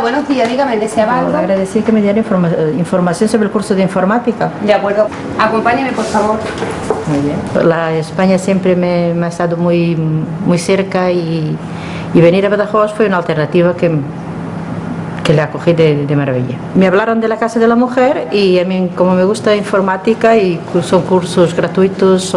buenos días, dígame, ¿deseaba algo? Agradecer que me diera información sobre el curso de informática. De acuerdo. Acompáñeme, por favor. Muy bien. La España siempre me ha estado muy cerca y venir a Badajoz fue una alternativa que le acogí de maravilla. Me hablaron de la Casa de la Mujer y a mí, como me gusta informática y son cursos gratuitos,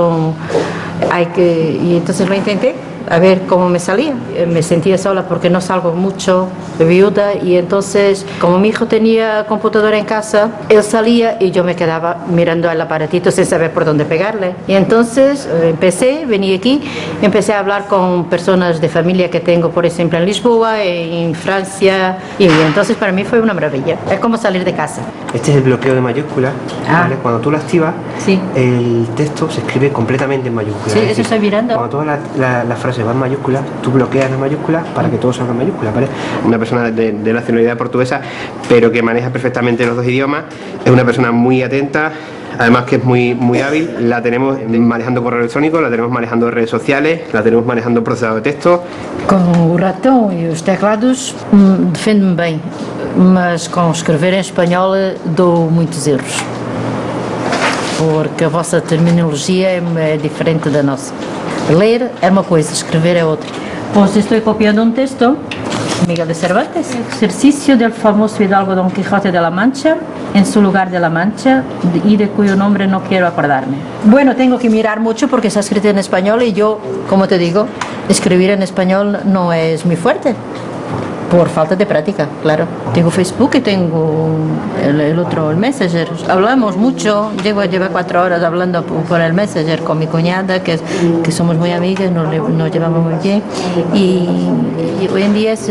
y entonces lo intenté a ver cómo me salía. Me sentía sola porque no salgo mucho, viuda, y entonces como mi hijo tenía computadora en casa, él salía y yo me quedaba mirando el aparatito sin saber por dónde pegarle. Y entonces vení aquí, empecé a hablar con personas de familia que tengo, por ejemplo, en Lisboa, en Francia, y entonces para mí fue una maravilla. Es como salir de casa. Este es el bloqueo de mayúsculas, ¿vale? Cuando tú lo activas, sí, el texto se escribe completamente en mayúsculas. Sí, eso estoy mirando. Cuando toda la frase va en mayúsculas, tú bloqueas las mayúsculas para que todo salga en mayúsculas, ¿vale? Una persona de nacionalidad portuguesa, pero que maneja perfectamente los dos idiomas, es una persona muy atenta, además que es muy hábil. La tenemos manejando correo electrónico, la tenemos manejando redes sociales, la tenemos manejando procesado de texto. Com o ratão e os teclados defendo-me bem, mas com escrever em espanhol dou muitos erros, porque a vossa terminologia é diferente da nossa. Ler é uma coisa, escrever é outra. Pues estoy copiando un texto, Miguel de Cervantes, ejercicio del famoso hidalgo Don Quijote de la Mancha, en su lugar de la Mancha, y de cuyo nombre no quiero acordarme. Bueno, tengo que mirar mucho porque está escrito en español y yo, como te digo, escribir en español no es muy fuerte, por falta de práctica, claro. Tengo Facebook y tengo el Messenger. Hablamos mucho, llevo 4 horas hablando por el Messenger con mi cuñada, que somos muy amigas, nos llevamos muy bien. Y hoy en día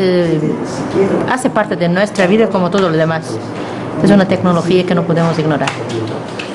hace parte de nuestra vida como todo lo demás. Es una tecnología que no podemos ignorar.